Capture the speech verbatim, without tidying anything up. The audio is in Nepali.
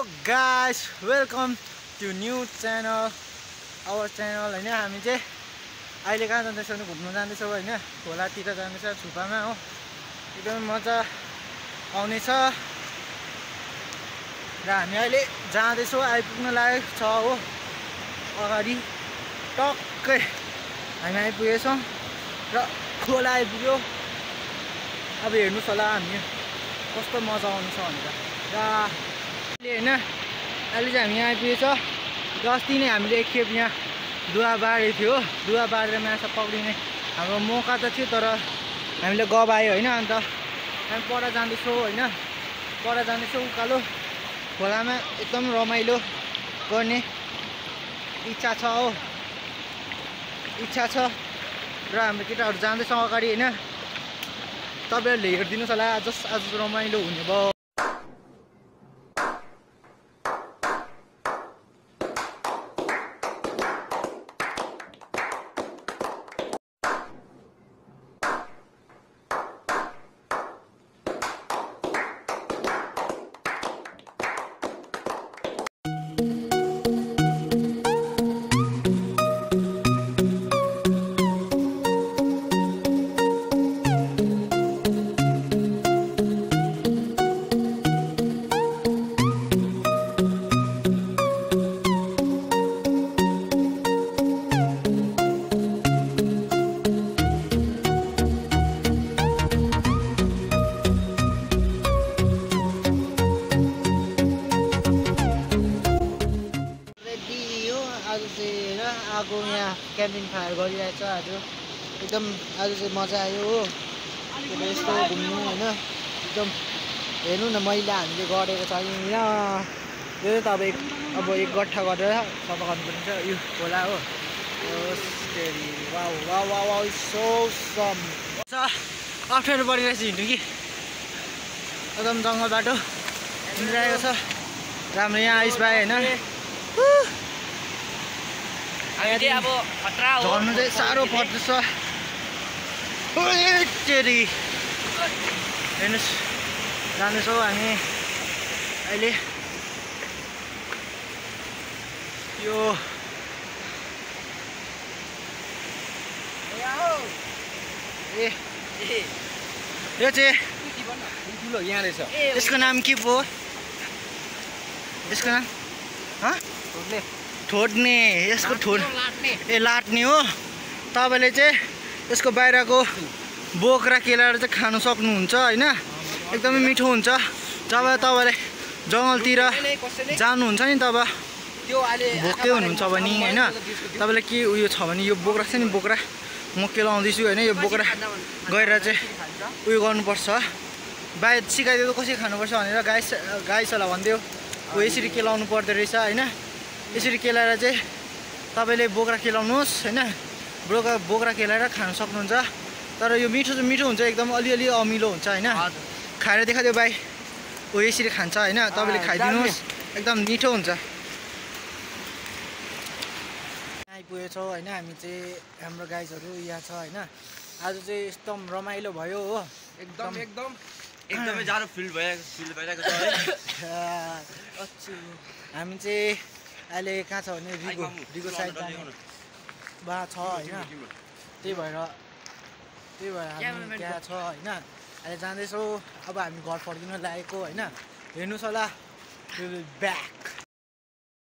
guys, welcome to new channel, our channel हैन हामी चाहिँ अहिले कहाँ जाँदैछौँ भने घुम्न जाँदैछौँ हैन खोलातिर जाँदैछ छुपामा हो एकदम मजा आउने छ र हामी अहिले जाँदैछौँ आइपुग्न लागेको छ हो अगाडि टक्कै हामी आइपुगेछौँ र खोला आइपुग्यो अब हेर्नुस् होला हामी कस्तो मजा आउँछ भनेर र हैन अहिले चाहिँ हामी यहाँ आइपुगेछ अस्ति नै हामीले एकखेप यहाँ दुवा बारेको थियो दुवा बारेर माछा पक्रिने हाम्रो मौका त थियो तर हामीले गब आयो होइन अन्त हामी पर जाँदैछौँ होइन पर जाँदैछौँ उकालो खोलामा एकदम रमाइलो गर्ने इच्छा छ हो इच्छा छ र हाम्रो केटाहरू जाँदैछौँ अगाडि होइन तपाईँहरूले हेरिदिनुहोस् होला आज आज रमाइलो हुने भयो। आगो यहाँ क्याम्पिङ फायर गरिरहेछ आज एकदम आज चाहिँ मजा आयो हो यस्तो घुम्नु होइन एकदम हेर्नु न मैला हामीले गरेको छ यहाँ यो त अब एक अब एक गट्ठा गरेर सफा गर्नुपर्छ यो खोला हो वाउ वाउ वाउ वाउ सो सम अप्ठ्यारो परिरहेछ हिँड्नु कि एकदम जङ्गल बाटो हिँडिरहेको छ राम्रो यहाँ आइस पाएँ होइन अब खतरा हो झर्नु चाहिँ साह्रो पर्दछ चेरी हेर्नुहोस् जाँदैछौँ हामी अहिले यो ए यो चाहिँ ठुलो यहाँ रहेछ यसको नाम के पो यसको नाम ठोड्ने यसको ठोड ए लाट्ने हो तपाईँले चाहिँ यसको बाहिरको बोक्रा केलाएर चाहिँ खानु सक्नुहुन्छ होइन एकदमै मिठो हुन्छ जब तपाईँले जङ्गलतिर जानुहुन्छ नि तब भोकै हुनुहुन्छ भने होइन तपाईँलाई के उयो छ भने यो बोक्रा छ नि बोक्रा म केलाउँदैछु होइन यो बोक्रा गएर चाहिँ उयो गर्नुपर्छ बाहिर सिकाइदियो कसरी खानुपर्छ भनेर गाइस गाइसहरूलाई भनिदियो ऊ यसरी केलाउनु पर्दो रहेछ होइन यसरी केलाएर चाहिँ तपाईँले बोक्रा केलाउनुहोस् होइन बोक्रा बोक्रा केलाएर खान सक्नुहुन्छ तर यो मिठो चाहिँ मिठो हुन्छ एकदम अलिअलि अमिलो हुन्छ होइन खाएर देखाइदियो भाइ ऊ यसरी खान्छ होइन तपाईँले खाइदिनुहोस् एकदम मिठो हुन्छ। आइपुगेछौँ होइन हामी चाहिँ हाम्रो गाइजहरू यहाँ छ होइन आज चाहिँ एकदम रमाइलो भयो हो एकदम एकदम एकदमै जाडो फिल भइरहेको फिल भइरहेको छ है हामी चाहिँ अहिले कहाँ छ भने रिगो रिगो साइड जाने बा छ होइन त्यही भएर त्यही भएर हामी त्यहाँ छ होइन अहिले जाँदैछौँ अब हामी घर फर्किन लागेको होइन हेर्नुहोस् होला ब्याक